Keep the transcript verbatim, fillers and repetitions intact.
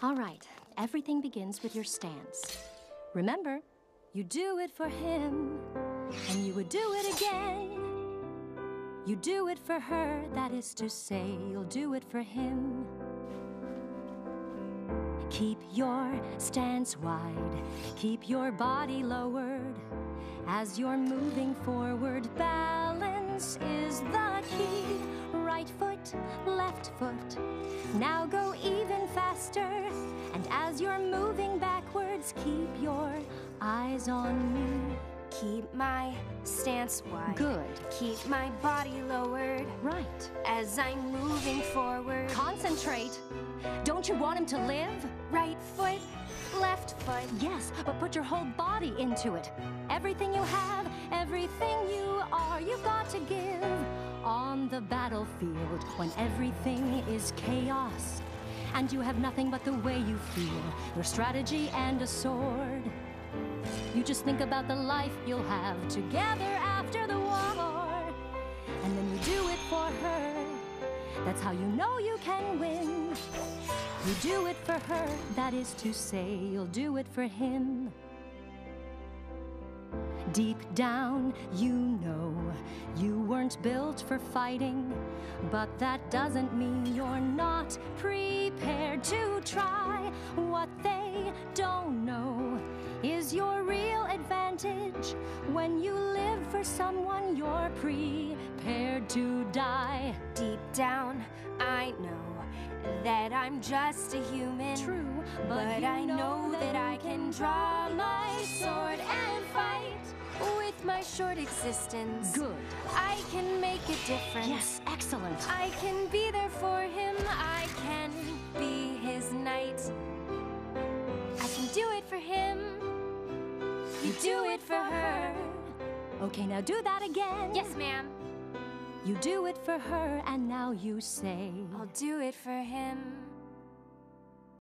All right, everything begins with your stance. Remember, you do it for him, and you would do it again. You do it for her, that is to say, you'll do it for him. Keep your stance wide, keep your body lowered. As you're moving forward, balance is the key. Right foot, left foot, now go even faster. And as you're moving backwards, keep your eyes on me. Keep my stance wide. Good. Keep my body lowered. Right. As I'm moving forward. Concentrate. Don't you want him to live? Right foot, left foot. Yes, but put your whole body into it. Everything you have, everything you are, you've got to give. On the battlefield, when everything is chaos, and you have nothing but the way you feel, your strategy and a sword. You just think about the life you'll have together after the war. And then you do it for her. That's how you know you can win. You do it for her, that is to say, you'll do it for him. Deep down, you know you weren't built for fighting, but that doesn't mean you're not prepared to try. What they don't know is your real advantage. When you live for someone, you're prepared to die. Deep down, I know that I'm just a human. True, but, but you I know, know that I can draw my sword and fight. With my short existence, Good. I can make a difference. Yes, excellent. I can be there for him. I can be his knight. I can do it for him. You do it for her. Okay, now do that again. Yes, ma'am. You do it for her, and now you say, I'll do it for him.